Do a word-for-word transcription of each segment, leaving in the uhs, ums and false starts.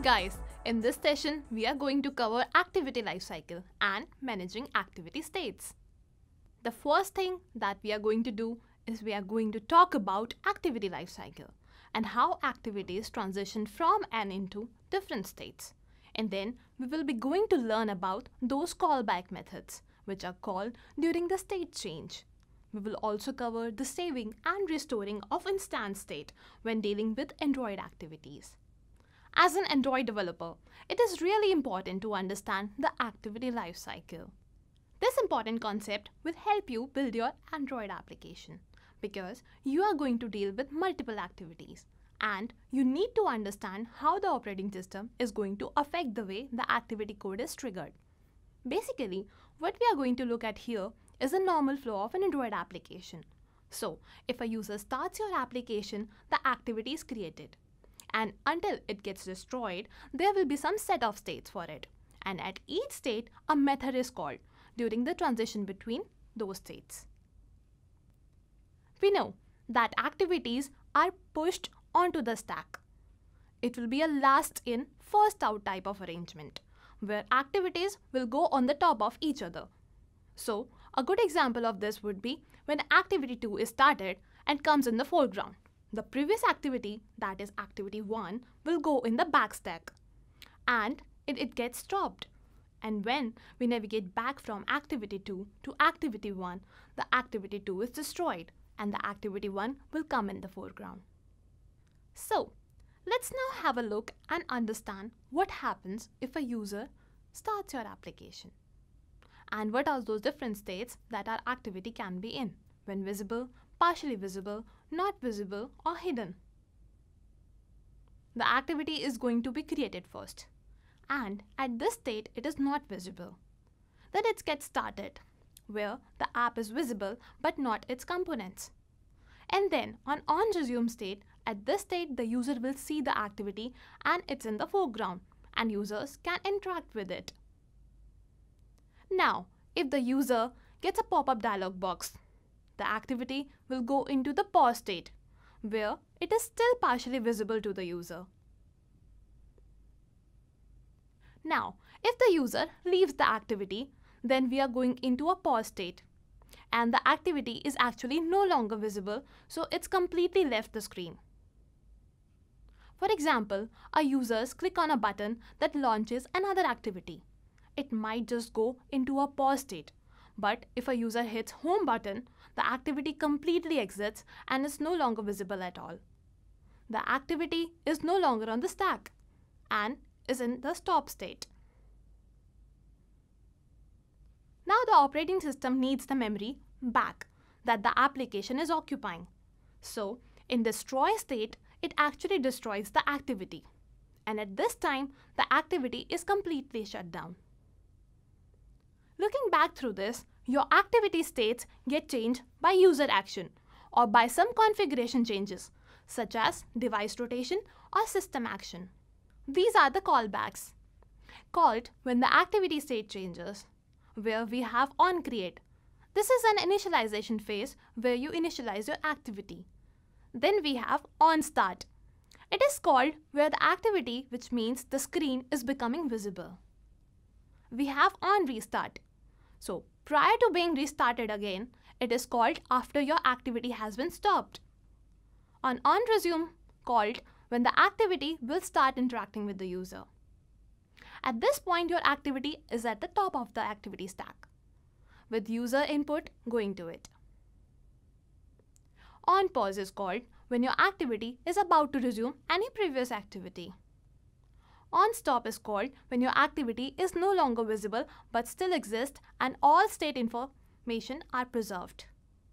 guys, in this session we are going to cover activity lifecycle and managing activity states. The first thing that we are going to do is we are going to talk about activity lifecycle and how activities transition from and into different states. And then we will be going to learn about those callback methods which are called during the state change. We will also cover the saving and restoring of instance state when dealing with Android activities. As an Android developer, it is really important to understand the activity lifecycle. This important concept will help you build your Android application because you are going to deal with multiple activities and you need to understand how the operating system is going to affect the way the activity code is triggered. Basically, what we are going to look at here is the normal flow of an Android application. So, if a user starts your application, the activity is created. And until it gets destroyed, there will be some set of states for it. And at each state, a method is called during the transition between those states. We know that activities are pushed onto the stack. It will be a last in, first out type of arrangement, where activities will go on the top of each other. So, a good example of this would be when activity two is started and comes in the foreground. The previous activity, that is activity one, will go in the back stack and it, it gets stopped. And when we navigate back from activity two to activity one, the activity two is destroyed and the activity one will come in the foreground. So, let's now have a look and understand what happens if a user starts your application. And what are those different states that our activity can be in: when visible, partially visible, not visible, or hidden. The activity is going to be created first, and at this state it is not visible. Then it gets started, where the app is visible but not its components. And then on onResume state, at this state the user will see the activity and it's in the foreground and users can interact with it. Now, if the user gets a pop-up dialog box, the activity will go into the pause state, where it is still partially visible to the user. Now, if the user leaves the activity, then we are going into a pause state, and the activity is actually no longer visible, so it's completely left the screen. For example, a user click on a button that launches another activity. It might just go into a pause state. But if a user hits home button, the activity completely exits and is no longer visible at all. The activity is no longer on the stack and is in the stop state. Now the operating system needs the memory back that the application is occupying. So in destroy state, it actually destroys the activity. And at this time, the activity is completely shut down. Looking back through this, your activity states get changed by user action or by some configuration changes, such as device rotation or system action. These are the callbacks, called when the activity state changes, where we have onCreate. This is an initialization phase where you initialize your activity. Then we have onStart. It is called where the activity, which means the screen, is becoming visible. We have onRestart. So, prior to being restarted again, it is called after your activity has been stopped. On onResume, called when the activity will start interacting with the user. At this point, your activity is at the top of the activity stack, with user input going to it. OnPause is called when your activity is about to resume any previous activity. OnStop is called when your activity is no longer visible but still exists and all state information are preserved.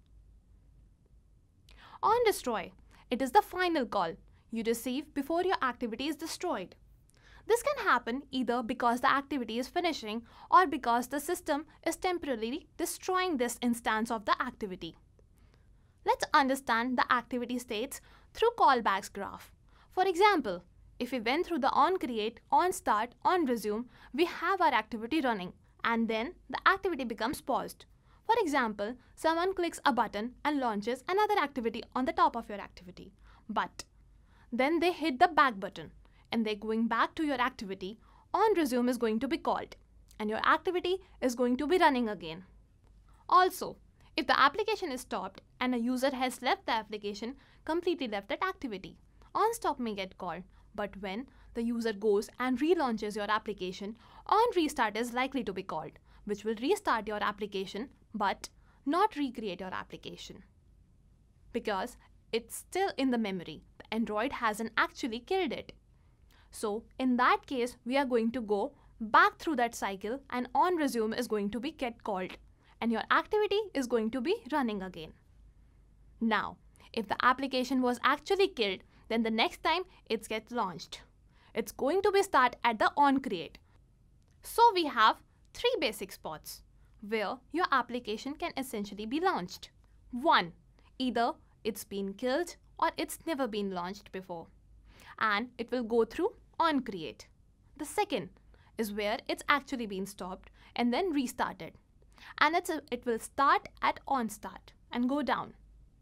OnDestroy, it is the final call you receive before your activity is destroyed. This can happen either because the activity is finishing or because the system is temporarily destroying this instance of the activity. Let's understand the activity states through callbacks graph. For example, if we went through the onCreate, onStart, onResume, we have our activity running and then the activity becomes paused. For example, someone clicks a button and launches another activity on the top of your activity. But then they hit the back button. and they're going back to your activity, onResume is going to be called and your activity is going to be running again. Also, if the application is stopped and a user has left the application, completely left that activity, onStop may get called. But when the user goes and relaunches your application, onRestart is likely to be called, which will restart your application but not recreate your application. Because it's still in the memory, the Android hasn't actually killed it. So in that case, we are going to go back through that cycle and onResume is going to be get called and your activity is going to be running again. Now, if the application was actually killed, then the next time it gets launched, it's going to be start at the onCreate. So we have three basic spots where your application can essentially be launched. One, either it's been killed or it's never been launched before, and it will go through onCreate. The second is where it's actually been stopped and then restarted, and it's a, it will start at onStart and go down.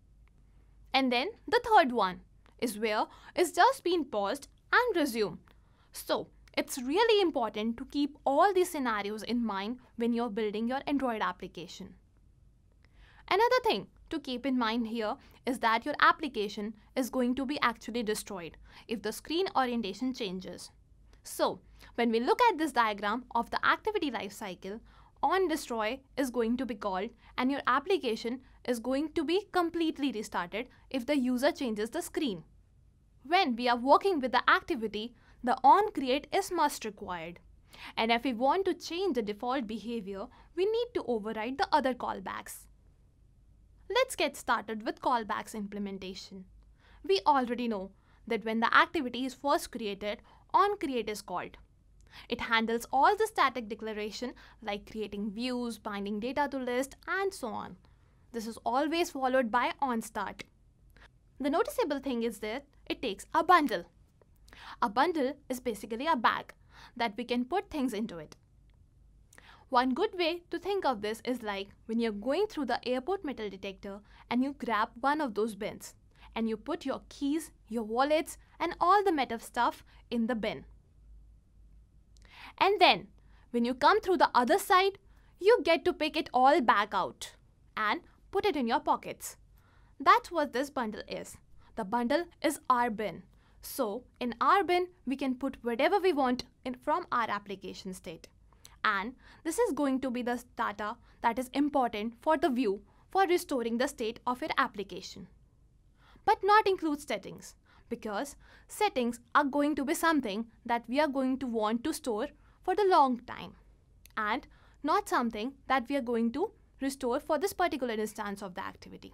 And then the third one is where it's just been paused and resumed. So it's really important to keep all these scenarios in mind when you're building your Android application. Another thing to keep in mind here is that your application is going to be actually destroyed if the screen orientation changes. So when we look at this diagram of the activity lifecycle, onDestroy is going to be called and your application is going to be completely restarted if the user changes the screen. When we are working with the activity, the onCreate is must required. And if we want to change the default behavior, we need to override the other callbacks. Let's get started with callbacks implementation. We already know that when the activity is first created, onCreate is called. It handles all the static declaration like creating views, binding data to list, and so on. This is always followed by onStart. The noticeable thing is that it takes a bundle. A bundle is basically a bag that we can put things into it. One good way to think of this is like when you're going through the airport metal detector and you grab one of those bins and you put your keys, your wallets, and all the metal stuff in the bin. And then when you come through the other side, you get to pick it all back out and put it in your pockets. That's what this bundle is. The bundle is our bin. So in our bin, we can put whatever we want in from our application state. And this is going to be the data that is important for the view for restoring the state of your application. But not include settings, because settings are going to be something that we are going to want to store for the long time and not something that we are going to restore for this particular instance of the activity.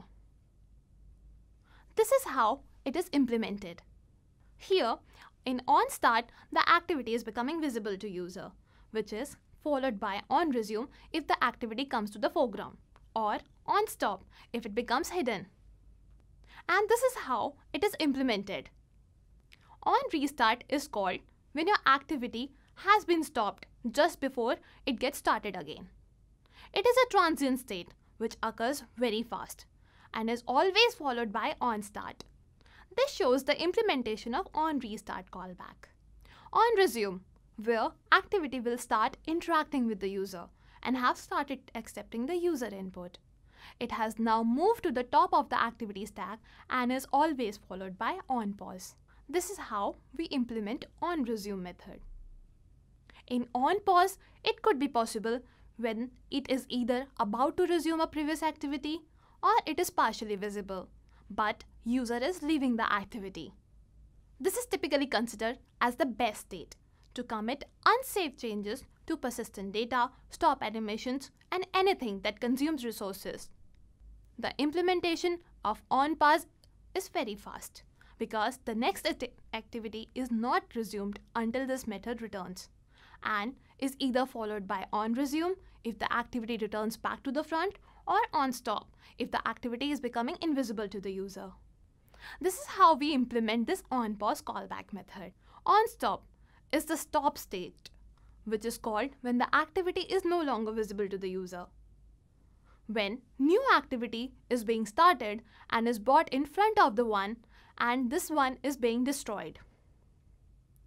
This is how it is implemented. Here in onStart, the activity is becoming visible to user, which is followed by onResume if the activity comes to the foreground, or onStop if it becomes hidden. And this is how it is implemented. OnRestart is called when your activity has been stopped just before it gets started again. It is a transient state which occurs very fast and is always followed by onStart. This shows the implementation of onRestart callback. OnResume, where activity will start interacting with the user and have started accepting the user input. It has now moved to the top of the activity stack and is always followed by onPause. This is how we implement onResume method. In onPause, it could be possible when it is either about to resume a previous activity or it is partially visible, but user is leaving the activity. This is typically considered as the best state to commit unsafe changes to persistent data, stop animations, and anything that consumes resources. The implementation of onPause is very fast because the next activity is not resumed until this method returns and is either followed by onResume if the activity returns back to the front, or onStop if the activity is becoming invisible to the user. This is how we implement this onPause callback method. OnStop is the stop state, which is called when the activity is no longer visible to the user. When new activity is being started and is brought in front of the one, and this one is being destroyed.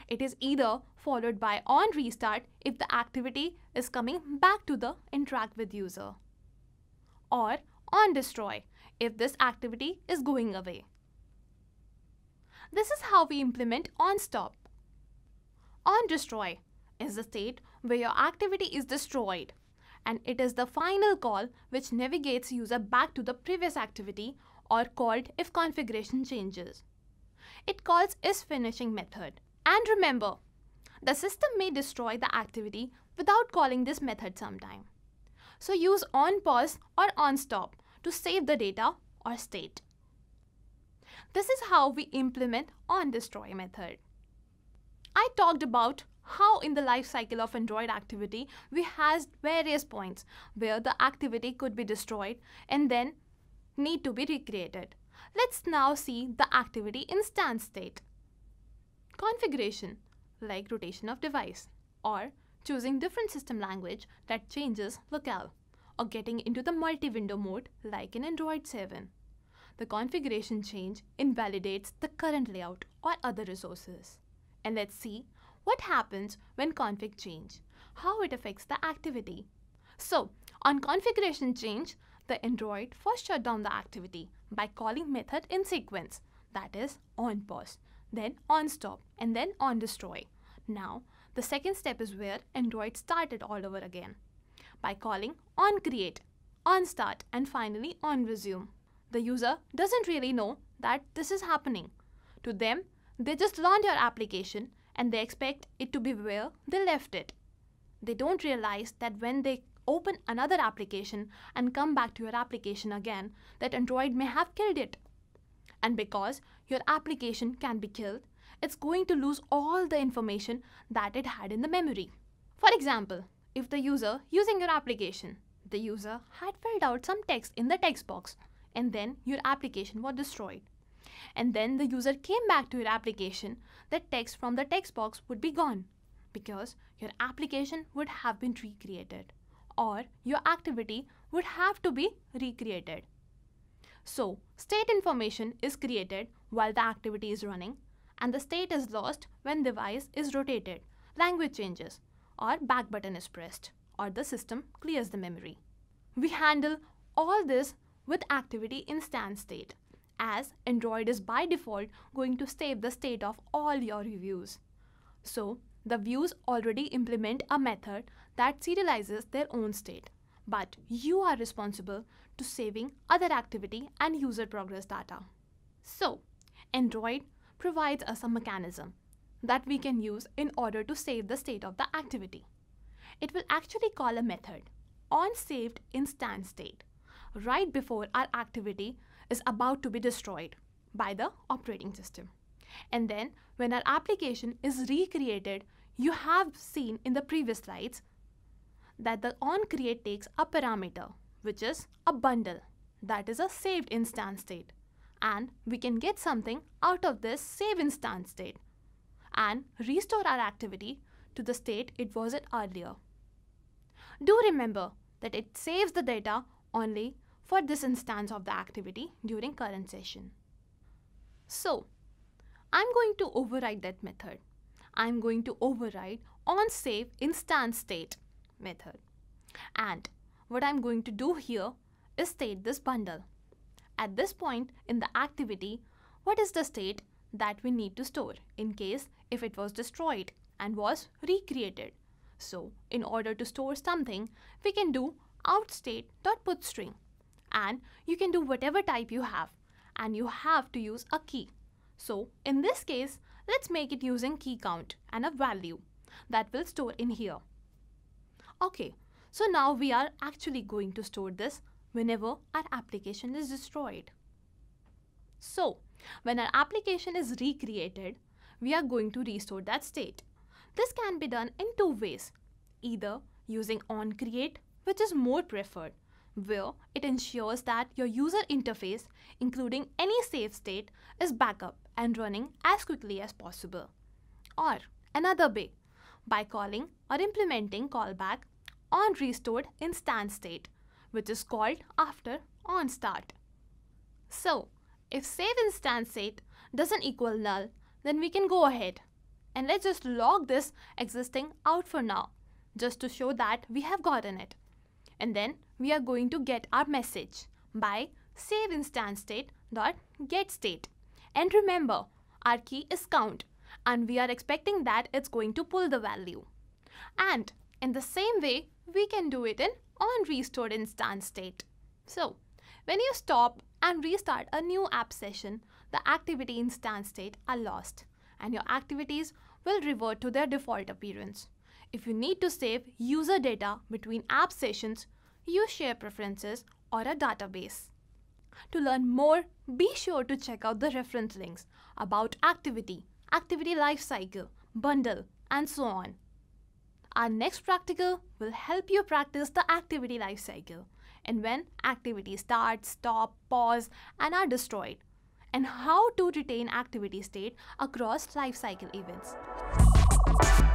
It is either followed by on restart if the activity is coming back to the interact with user, or on destroy if this activity is going away. This is how we implement on stop. On destroy is the state where your activity is destroyed, and it is the final call which navigates user back to the previous activity, or called if configuration changes. It calls isFinishing method. And remember, the system may destroy the activity without calling this method sometime. So use on pause or on stop to save the data or state. This is how we implement on destroy method. I talked about how in the life cycle of Android activity we has various points where the activity could be destroyed and then need to be recreated. Let's now see the activity instance state. Configuration, like rotation of device, or choosing different system language that changes locale, or getting into the multi-window mode like in Android seven. The configuration change invalidates the current layout or other resources. And let's see what happens when config change, how it affects the activity. So, on configuration change, the Android first shut down the activity by calling method in sequence, that is on pause, then on stop, and then on destroy. Now, the second step is where Android started all over again by calling on create, on start, and finally on resume. The user doesn't really know that this is happening. To them, they just launched your application and they expect it to be where they left it. They don't realize that when they open another application and come back to your application again, that Android may have killed it. And because your application can be killed, it's going to lose all the information that it had in the memory. For example, if the user using your application, the user had filled out some text in the text box, and then your application was destroyed. And then the user came back to your application, the text from the text box would be gone because your application would have been recreated, or your activity would have to be recreated. So, state information is created while the activity is running, and the state is lost when device is rotated, language changes, or back button is pressed, or the system clears the memory. We handle all this with activity instance state, as Android is by default going to save the state of all your views. So, the views already implement a method that serializes their own state, but you are responsible to saving other activity and user progress data. So, Android provides us a mechanism that we can use in order to save the state of the activity. It will actually call a method on saved instance state right before our activity is about to be destroyed by the operating system. And then when our application is recreated, you have seen in the previous slides that the onCreate takes a parameter, which is a bundle, that is a saved instance state. And we can get something out of this save instance state and restore our activity to the state it was at earlier. Do remember that it saves the data only for this instance of the activity during current session. So, I'm going to override that method. I'm going to override onSave instance state method. And what I'm going to do here is state this bundle. At this point in the activity, what is the state that we need to store in case if it was destroyed and was recreated? So, in order to store something, we can do outState.putString. And you can do whatever type you have, and you have to use a key. So in this case, let's make it using key count and a value that will store in here. Okay, so now we are actually going to store this whenever our application is destroyed. So when our application is recreated, we are going to restore that state. This can be done in two ways, either using onCreate, which is more preferred, where it ensures that your user interface, including any save state, is backup and running as quickly as possible. Or another way, by calling or implementing callback on restored instance state, which is called after on start. So, if save instance state doesn't equal null, then we can go ahead And let's just log this existing out for now, just to show that we have gotten it. And then we are going to get our message by save instance state dot get state. And remember, our key is count, and we are expecting that it's going to pull the value. And in the same way, we can do it in on restored instance state. So when you stop and restart a new app session, the activity instance state are lost, and your activities will revert to their default appearance. If you need to save user data between app sessions, use share preferences or a database. To learn more, be sure to check out the reference links about activity, activity lifecycle, bundle, and so on. Our next practical will help you practice the activity lifecycle and when activities start, stop, pause, and are destroyed, and how to retain activity state across lifecycle events.